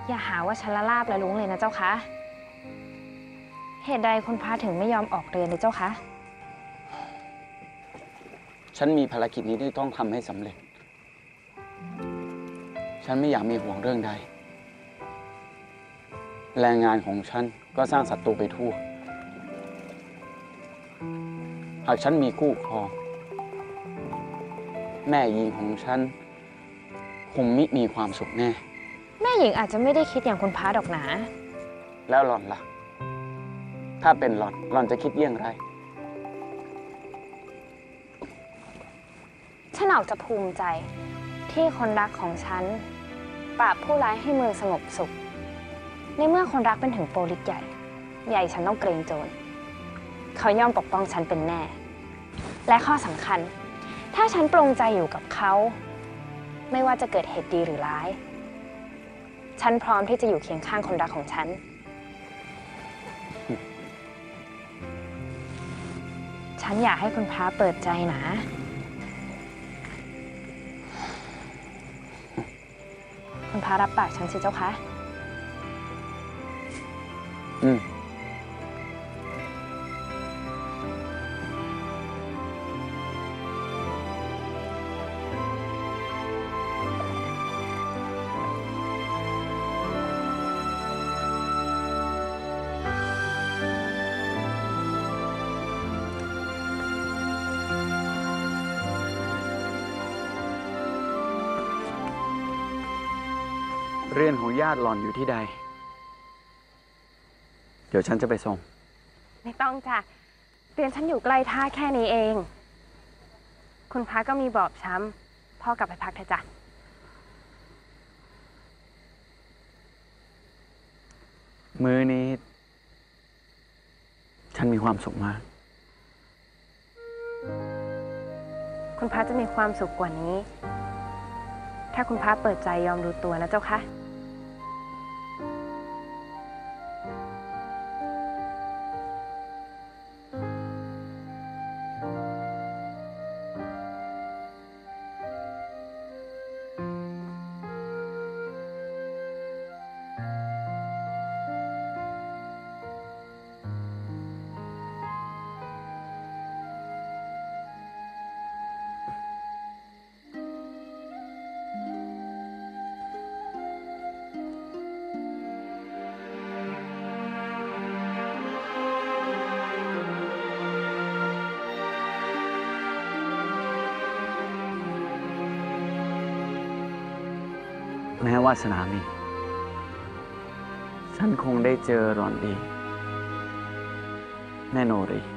อย่าหาว่าฉันละลาบละลุ้งเลยนะเจ้าคะเหตุใดคุณพระถึงไม่ยอมออกเรือนเลยเจ้าคะฉันมีภารกิจนี้ที่ต้องทำให้สำเร็จฉันไม่อยากมีห่วงเรื่องใดแรงงานของฉันก็สร้างศัตรูไปทั่วหากฉันมีคู่ครองแม่หญิงของฉันคงมิมีความสุขแน่แม่หญิงอาจจะไม่ได้คิดอย่างคุณพระดอกหนาแล้วหล่อนล่ะถ้าเป็นหล่อนจะคิดเยี่ยงไรฉันออกจะภูมิใจที่คนรักของฉันปราบผู้ร้ายให้เมืองสงบสุขในเมื่อคนรักเป็นถึงโปลิสใหญ่ฉันต้องเกรงโจรเขาย่อมปกป้องฉันเป็นแน่และข้อสำคัญถ้าฉันปรงใจอยู่กับเขาไม่ว่าจะเกิดเหตุดีหรือร้ายฉันพร้อมที่จะอยู่เคียงข้างคนรักของฉันฉันอยากให้คุณพระเปิดใจนะคุณพระรับปากฉันสิเจ้าคะเรือนของญาติหล่อนอยู่ที่ใดเดี๋ยวฉันจะไปส่งไม่ต้องจ้ะเรือนฉันอยู่ใกล้ท่าแค่นี้เองคุณพระก็มีบอบช้ำพ่อกลับไปพักเถอะจ้ะมื้อนี้ฉันมีความสุขมากคุณพระจะมีความสุขกว่านี้ถ้าคุณพระเปิดใจยอมรู้ตัวนะเจ้าค่ะแม้วาสนามีฉันคงได้เจอหล่อนดีแม่โนรี